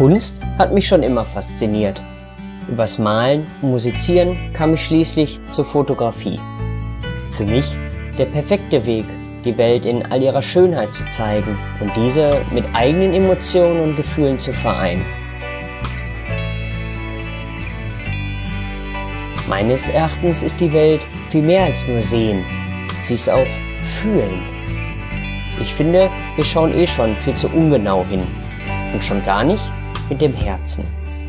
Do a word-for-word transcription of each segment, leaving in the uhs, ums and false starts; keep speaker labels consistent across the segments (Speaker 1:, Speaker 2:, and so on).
Speaker 1: Kunst hat mich schon immer fasziniert. Übers Malen und Musizieren kam ich schließlich zur Fotografie. Für mich der perfekte Weg, die Welt in all ihrer Schönheit zu zeigen und diese mit eigenen Emotionen und Gefühlen zu vereinen. Meines Erachtens ist die Welt viel mehr als nur sehen. Sie ist auch fühlen. Ich finde, wir schauen eh schon viel zu ungenau hin und schon gar nicht mit dem Herzen.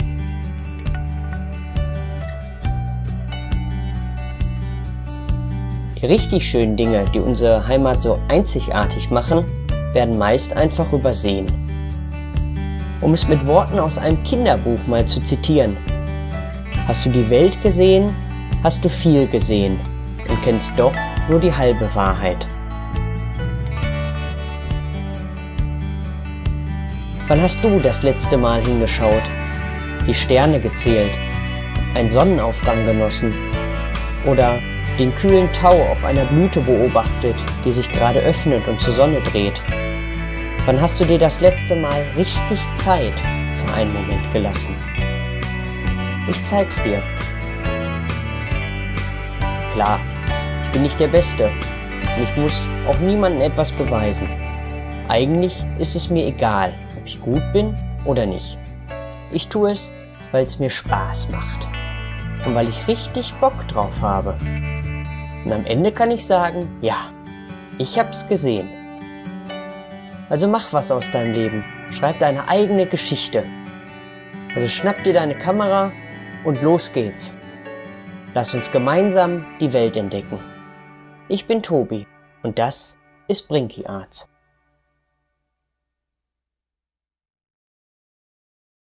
Speaker 1: Die richtig schönen Dinge, die unsere Heimat so einzigartig machen, werden meist einfach übersehen. Um es mit Worten aus einem Kinderbuch mal zu zitieren: Hast du die Welt gesehen, hast du viel gesehen und kennst doch nur die halbe Wahrheit. Wann hast du das letzte Mal hingeschaut, die Sterne gezählt, einen Sonnenaufgang genossen oder den kühlen Tau auf einer Blüte beobachtet, die sich gerade öffnet und zur Sonne dreht? Wann hast du dir das letzte Mal richtig Zeit für einen Moment gelassen? Ich zeig's dir. Klar, ich bin nicht der Beste und ich muss auch niemandem etwas beweisen. Eigentlich ist es mir egal, ob ich gut bin oder nicht. Ich tue es, weil es mir Spaß macht und weil ich richtig Bock drauf habe. Und am Ende kann ich sagen, ja, ich hab's gesehen. Also mach was aus deinem Leben, schreib deine eigene Geschichte. Also schnapp dir deine Kamera und los geht's. Lass uns gemeinsam die Welt entdecken. Ich bin Tobi und das ist Brinky Arts.